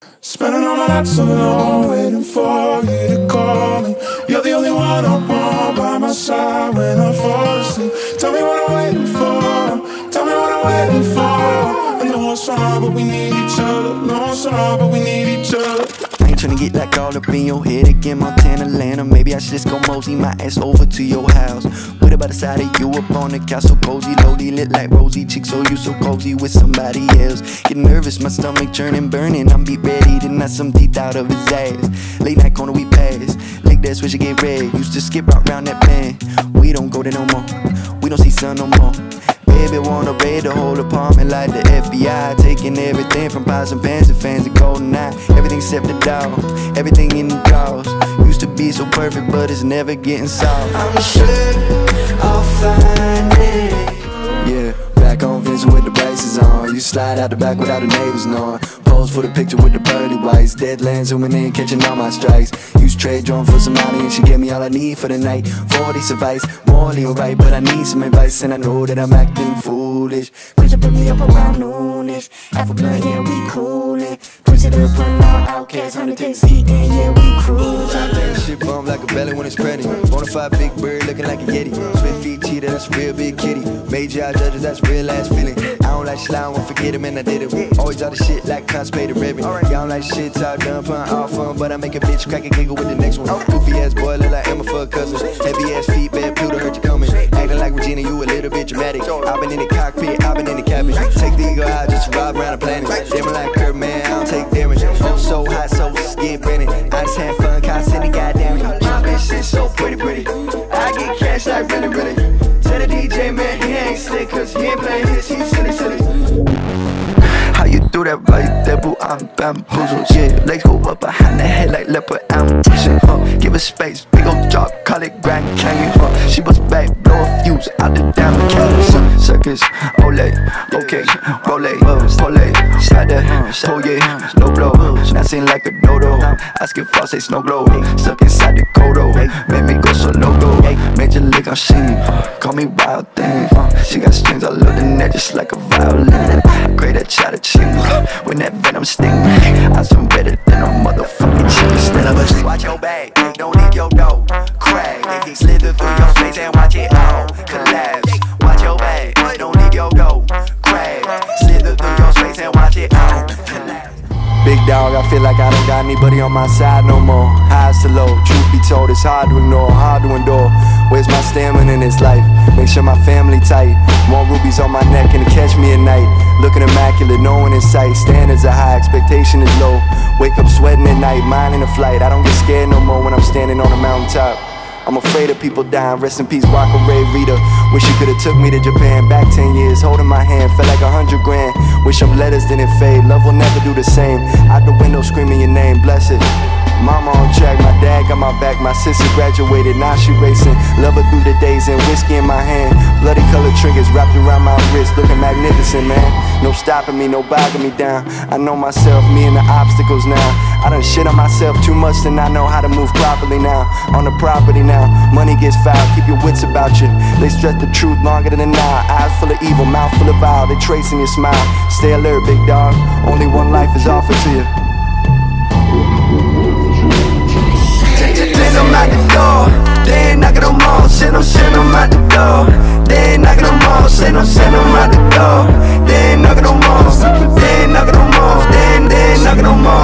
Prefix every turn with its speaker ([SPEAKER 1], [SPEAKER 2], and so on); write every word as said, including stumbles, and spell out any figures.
[SPEAKER 1] Spending all my nights alone, waiting for you to call me. You're the only one I want by my side when I fall asleep. Tell me what I'm waiting for, tell me what I'm waiting for. I know it's hard, but we need each other. No, it's hard, but we need each other.
[SPEAKER 2] I ain't tryna get like all up in your head again, Montana, Atlanta. Maybe I should just go mosey my ass over to your house. Put it by the side of you up on the couch, so cozy, lowly, lit like rosy chicks. So you so cozy with somebody else. Getting nervous, my stomach churning, burning. I'm beat ready to knock some teeth out of his ass. Late night corner we pass, lick that switch and get red. Used to skip out round that bend. We don't go there no more, we don't see sun no more. Baby wanna raid the whole apartment like the F B I. Taking everything from pots and pans and fans to golden eye. Everything except the dog, everything in the drawers. Used to be so perfect, but it's never getting solved.
[SPEAKER 3] I'm sure I'll find it.
[SPEAKER 2] Yeah, back on Vince with the braces on. You slide out the back without the neighbors knowing. Pose for the picture with the pearly whites. Deadlands zooming in, catching all my strikes. Use trade drone for some money and she gave me all I need for the night. forty suffice, morally alright, but I need some advice. And I know that I'm acting foolish.
[SPEAKER 3] Push up, put me up around noonish. Half a blunt, yeah, we coolin'. Push it up, putting all outcasts on the days eating, yeah, we cruising.
[SPEAKER 2] Shit bump like a belly when it's pregnant. Bonafide big bird looking like a yeti. Swift feet cheetah, that's a real big kitty. Major eye judges, that's real ass feeling. I don't like slime, won't forget him and I did it. Always all the shit like constipated ribbon. Y'all don't like shit, talk done, fun, all fun. But I make a bitch crack a giggle with the next one. Goofy ass boy, look like Emma for a cousin. Heavy ass feet, bad Pluto heard you coming. Acting like Regina, you a little bit dramatic. I've been in the cockpit, I've been in the cabin. Take the ego out just to ride around the planet. Damn like Kurt, man, I don't take damage. I'm so hot, so skin burning. I just had fun, constantly, goddamn it. My bitch shit so pretty, pretty. I get cash like really, really. Tell the D J, man, he ain't slick, cause he ain't playing his, he's silly, silly. How you do that right there, boo, I'm bamboozled, yeah. Legs go up behind the head like leopard ambition, huh. Give her space, big ol' drop, call it Grand Canyon, huh. She was back, blow a fuse out the damn canyon. Circus, Olay, okay, Rolay, Polay, slide that, oh yeah, no blow. Now seem like a dodo, I skip false, say snow glow. Stuck inside the Kodo, made me go so no go. Major lick, I'm singing, call me wild thing. She got strings all over the neck just like a violin. Great at chatter chicken, when that venom sting me. I'm some better than a motherfucking chicken. Stand up and watch your bag, don't leave your dough. Crack, they can slither through your space and watch it all collapse. Watch your bag, don't leave your dough. Crack, slither through your space and watch it all collapse. Big dog, I feel like I don't got anybody on my side no more. Highs to low, truth be told, it's hard to ignore, hard to endure. Where's my stamina in this life? Make sure my family tight. More rubies on my neck and to catch me at night. Looking immaculate, no one in sight. Standards are high, expectation is low. Wake up sweating at night, mind in a flight. I don't get scared no more when I'm standing on a mountaintop. I'm afraid of people dying, rest in peace, Waka Ray Rita. Wish you could've took me to Japan, back ten years, holding my hand, felt like a hundred grand. Wish them letters didn't fade, love will never do the same. Out the window screaming your name, bless it. Mama on track, my dad got my back, my sister graduated, now she racing. Love her through the days and whiskey in my hand. Bloody colored triggers wrapped around my wrist, looking magnificent, man. No stopping me, no bogging me down. I know myself, me and the obstacles now. I done shit on myself too much and I know how to move properly now. On the property now, money gets foul, keep your wits about you. They stretch the truth longer than an hour. Eyes full of evil, mouth full of vile, they tracing your smile. Stay alert, big dog, only one life is offered to you. Send them out the door, they ain't knocking no more. Send them, send them out the door. They ain't knocking no more, send them, send them out the door. They ain't knocking no more, they ain't knocking no more, they ain't, they ain't knocking no more.